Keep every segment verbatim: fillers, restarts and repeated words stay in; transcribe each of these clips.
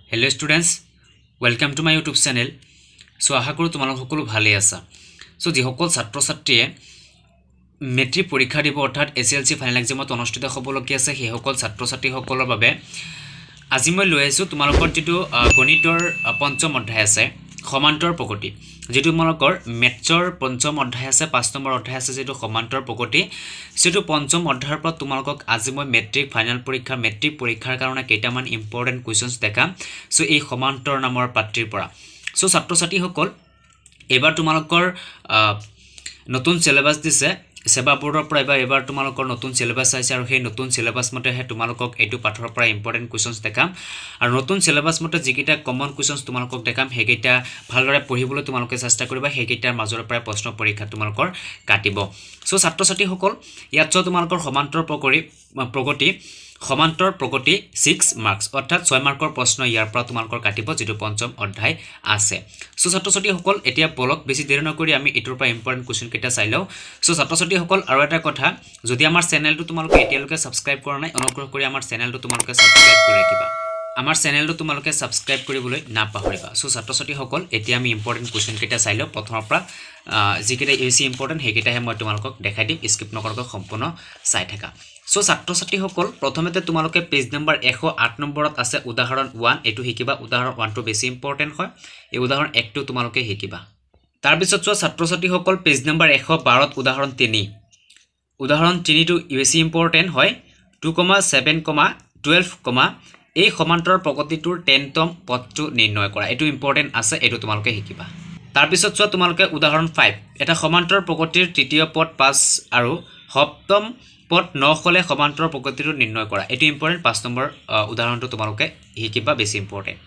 Hello students, welcome to my YouTube channel. So আশা কৰো তোমালোক সকলো ভালে আছা। So যি সকল ছাত্ৰ ছাত্ৰীয়ে মেট্ৰিক পৰীক্ষা দিব অৰ্থাৎ এছ এল চি ফাইনেল এক্সামত অনুষ্ঠিত হ'বলগীয়া আছে সেই সকল ছাত্ৰ ছাত্ৰীসকলৰ বাবে আজি মই লৈ আহিছো তোমালোকৰ যেটো গণিতৰ পঞ্চম অধ্যায় আছে সমান্তৰ প্ৰকৃতি যেটো তোমালোকৰ মেথছৰ পঞ্চম অধ্যায় আছে পাঁচ নম্বৰ অধ্যায় আছে যেটো সমান্তৰ প্ৰকৃতি সেটো পঞ্চম অধ্যায়ৰ পৰা তোমালোকক আজি মই মেট্ৰিক ফাইনেল পৰীক্ষা মেট্ৰিক পৰীক্ষাৰ কাৰণে কেইটামান ইম্পৰ্টেন্ট কোৱেশ্চনছ দেখাম সো এই সমান্তৰ নামৰ পাত্ৰীৰ পৰা সো ছাত্ৰ ছাত্ৰীসকল এবাৰ তোমালোকৰ নতুন সিলেবাস দিছে সেবা বোৰ্ডৰ পৰা এবাৰ এবাৰ তোমালোকৰ নতুন সিলেবাস আছে আৰু সেই নতুন সিলেবাস মতে হে তোমালোকক এটো পাঠৰ পৰা ইম্পৰ্টেন্ট কোৱেশ্চনছ দেখাম আৰু নতুন সিলেবাস মতে যিকিটা কমন কোৱেশ্চনছ তোমালোকক দেখাম হেকিটা ভালদৰে পঢ়িবলৈ তোমালোকে চেষ্টা কৰিবা হেকিটাৰ মাজৰ পৰা প্ৰশ্ন পৰীক্ষা তোমালোকৰ কাটিব সো ছাত্ৰ ছাত্ৰীসকল ইয়াত তোমালোকৰ সমান্তৰ প্ৰকৃতি প্ৰগতি সমান্তৰ প্ৰগতি six মাৰ্কস অৰ্থাৎ ছয় মাৰ্কৰ প্ৰশ্ন ইয়াৰ পৰা তোমালোকৰ কাটিব যেটো পঞ্চম অধ্যায় আছে সো ছাত্ৰ ছাত্ৰীসকল এতিয়া বলক বেছি দেৰি নকৰি আমি ইটোৰ পৰা ইম্পৰ্টেন্ট কোৱেশ্চন কেটা চাই লও সো ছাত্ৰ ছাত্ৰীসকল আৰু এটা কথা যদি আমাৰ চেনেলটো তোমালোকে এতিয়ালৈকে সাবস্ক্ৰাইব কৰা নাই অনুগ্ৰহ কৰি আমাৰ চেনেলটো তোমালোকে সাবস্ক্ৰাইব কৰি ৰাখিবা আমাৰ চেনেলটো তোমালোকে সাবস্ক্ৰাইব কৰিবলৈ নাপাহৰিবা সো ছাত্ৰ ছাত্ৰীসকল এতিয়া আমি ইম্পৰ্টেন্ট কোৱেশ্চন কেটা চাই লও প্ৰথমৰ পৰা যিকেটা বেছি ইম্পৰ্টেন্ট হেকিটাহে মই তোমালোকক দেখাই দিম স্কিপ নকৰাকৈ সম্পূৰ্ণ চাই থাকা সো ছাত্ৰ ছাত্ৰীসকল প্ৰথমতে তোমালোকে পেজ নম্বৰ এশ আঠ নম্বৰত আছে উদাহৰণ one এটো হিকিবা উদাহৰণ one টো বেছি ইম্পৰ্টেন্ট হয় এই উদাহৰণ one টো তোমালোকে হিকিবা তাৰ পিছত চোৱা ছাত্ৰ ছাত্ৰীসকল পেজ নম্বৰ এশ বাৰ ত উদাহৰণ three উদাহৰণ three টো বেছি ইম্পৰ্টেন্ট হয় two, seven, twelve, এই সমান্তৰ প্ৰগতিটোৰ tenth পদটো নিৰ্ণয় কৰা এটো ইম্পৰ্টেন্ট আছে এটো তোমালোকে হিকিবা তাৰ পিছত চোৱা তোমালোকে উদাহৰণ five এটা সমান্তৰ প্ৰগতিৰ তৃতীয় পদ পাঁচ আৰু সপ্তম পদ nine হলে সমান্তৰ প্ৰগতিটো নিৰ্ণয় কৰা এটো ইম্পৰ্টেন্ট পাঁচ নম্বৰ উদাহৰণটো তোমালোকে হিকিবা বেছি ইম্পৰ্টেন্ট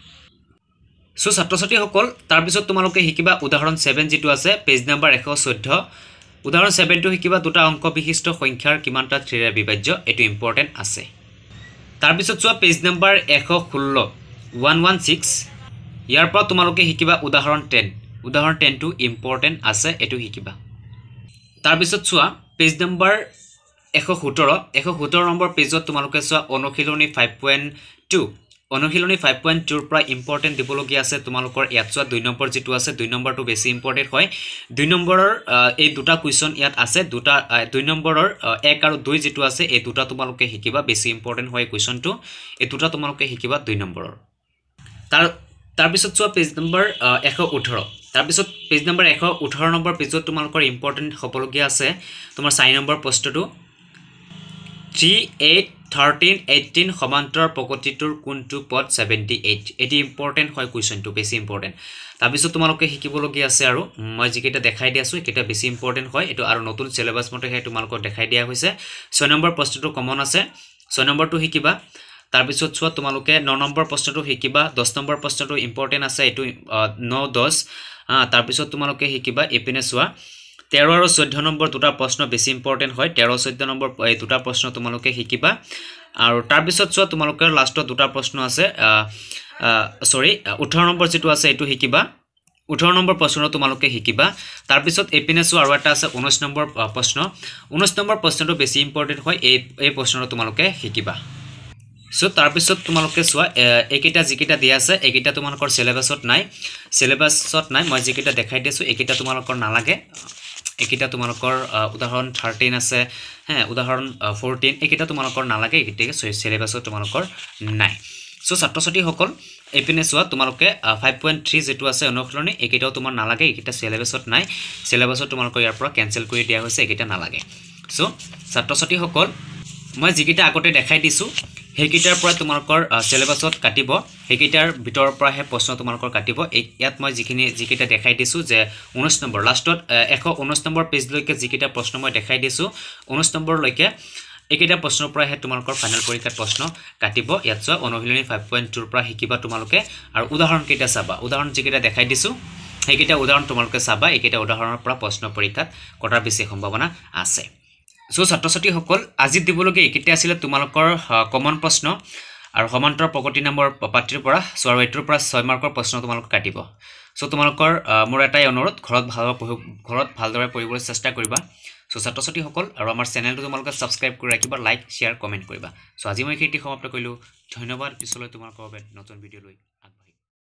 সো ছাত্ৰ ছাত্ৰীসকল তাৰ পিছত তোমালোকে হিকিবা উদাহৰণ seven যেটো আছে পেজ নম্বৰ one fourteen উদাহৰণ seven টো হিকিবা দুটা অংক বিশিষ্ট সংখ্যাৰ কিমানটা three ৰে বিভাজ্য এটো ইম্পৰ্টেন্ট আছে তাৰ পিছত চোৱা page number one sixteen one sixteen ইয়াৰ পৰা তোমালোকে হিকিবা উদাহৰণ ten উদাহৰণ ten টো ইম্পৰ্টেন্ট আছে এটো হিকিবা তাৰ পিছত চোৱা page number one seventeen one seventeen number পেজত তোমালোকে চোৱা অনুশীলনী five point two অনুশীলনী five point two ৰ পৰা ইম্পৰ্টেন্ট দিবলগীয়া আছে তোমালোকৰ ইয়াত চোৱা দুই নম্বৰ যেটো আছে দুই নম্বৰটো বেছি ইম্পৰ্টেন্ট হয় দুই নম্বৰৰ এই দুটা কোৱেশ্চন ইয়াত আছে দুটা দুই নম্বৰৰ one আৰু two যেটো আছে এই দুটা তোমালোকে হিকিবা বেছি ইম্পৰ্টেন্ট হয় কোৱেশ্চনটো এই দুটা তোমালোকে হিকিবা দুই নম্বৰৰ তাৰ তাৰ পিছত চোৱা পেজ নম্বৰ one eighteen তাৰ পিছত page number one eighteen number পেজত তোমালোকৰ ইম্পৰ্টেন্ট হ'বলগীয়া আছে তোমাৰ চাৰি নম্বৰ প্ৰশ্নটো three, eight, thirteen, eighteen সমান্তৰ প্ৰগতিটোৰ কোনটো পদ seventy-eight এটি ইম্পৰ্টেন্ট হয় কোৱেশ্চনটো বেছি ইম্পৰ্টেন্ট তাৰ পিছত তোমালোকে হিকিবলগীয়া আছে আৰু মই যিকেটা দেখাই দি আছো এটা বেছি ইম্পৰ্টেন্ট হয় এটো আৰু নতুন সিলেবাস মতে হে তোমালোকক দেখাই দিয়া হৈছে six নম্বৰ প্ৰশ্নটো কমন আছে six নম্বৰটো হিকিবা তাৰ পিছত চোৱা তোমালোকে nine নম্বৰ প্ৰশ্নটো হিকিবা ten নম্বৰ প্ৰশ্নটো ইম্পৰ্টেন্ট আছে এটো nine ten তাৰ পিছত তোমালোকে হিকিবা এপিনে চোৱা thirteen আৰু চৈধ্য নম্বৰ দুটা প্ৰশ্ন বেছি ইম্পৰ্টেন্ট হয় thirteen চৈধ্য নম্বৰ এই দুটা প্ৰশ্ন তোমালোকে হিকিবা আৰু তাৰ পিছত চোৱা তোমালোকে লাষ্টত দুটা প্ৰশ্ন আছে সৰি eighteen নম্বৰ যেটো আছে এটো হিকিবা eighteen নম্বৰ প্ৰশ্ন তোমালোকে হিকিবা তাৰ পিছত এপিনে চোৱা আৰু এটা আছে nineteen নম্বৰ প্ৰশ্ন nineteen নম্বৰ প্ৰশ্নটো বেছি ইম্পৰ্টেন্ট হয় এই এই প্ৰশ্নটো তোমালোকে হিকিবা সো তাৰ পিছত তোমালোকে চোৱা একেটা যিকিটা দিয়া আছে একেটা তোমালোকৰ সিলেবাসত নাই সিলেবাসত নাই মই যিকিটা দেখাই দিছো একেটা তোমালোকৰ নালাগে একিটা তোমালোকৰ উদাহৰণ thirteen আছে হে উদাহৰণ fourteen একিটা তোমালোকৰ নালাগে একিটা সিলেবাসত তোমালোকৰ নাই সো ছাত্ৰ ছাত্ৰী সকল এপিনে চোৱা তোমালোকে five point three যেটো আছে অনুশীলনী একিটাও তোমাৰ নালাগে একিটা সিলেবাসত নাই সিলেবাসত তোমালোকৰ ইয়াৰ পৰা কেনসেল কৰি দিয়া হৈছে একিটা নালাগে সো ছাত্ৰ ছাত্ৰী সকল মই যিকিটা আগতে দেখাই দিছো হেকিটাৰ পৰা তোমালোকৰ সিলেবাসত কাটিব হেকিটাৰ ভিতৰৰ পৰা হে প্ৰশ্ন তোমালোকৰ কাটিব ইয়াত মই যিখিনি যিকিটা দেখাই দিছো যে nineteen নম্বৰ লাষ্টত one nineteen নম্বৰ পেজ লৈকে যিকিটা প্ৰশ্ন মই দেখাই দিছো nineteen নম্বৰ লৈকে একিটা প্ৰশ্নৰ পৰা হে তোমালোকৰ ফাইনেল পৰীক্ষাত প্ৰশ্ন কাটিব ইয়াত চোৱা অনুশীলনী five point two ৰ পৰা হিকিবা তোমালোকে আৰু উদাহৰণ কেইটা চাবা উদাহৰণ যিকিটা দেখাই দিছো হেকিটা উদাহৰণ তোমালোকে চাবা একিটা উদাহৰণৰ পৰা প্ৰশ্ন পৰীক্ষাত কটাৰ বেছি সম্ভাৱনা আছে সো ছাত্ৰ ছাত্ৰী সকল আজি দিবলগীয়া একিটা আছিল তোমালোকৰ কমন প্ৰশ্ন আৰু সমান্তৰ প্ৰগতি নম্বৰ পাত্ৰীৰ পৰা সোৱাৰ এইটোৰ পৰা six মাৰ্কৰ প্ৰশ্ন তোমালোক কাটিব সো তোমালোকৰ মোৰ এটাই অনুৰোধ ঘৰত ভালদৰে ঘৰত ভালদৰে পঢ়িবলৈ চেষ্টা কৰিবা সো ছাত্ৰ ছাত্ৰী সকল আৰু আমাৰ চেনেলটো তোমালোকে সাবস্ক্ৰাইব কৰি ৰাখিবা লাইক শেয়াৰ কমেন্ট কৰিবা সো আজি মই এইখিনি সমাপ্ত কৰিলো ধন্যবাদ পিছলৈ তোমালোকৰ বাবে নতুন ভিডিও লৈ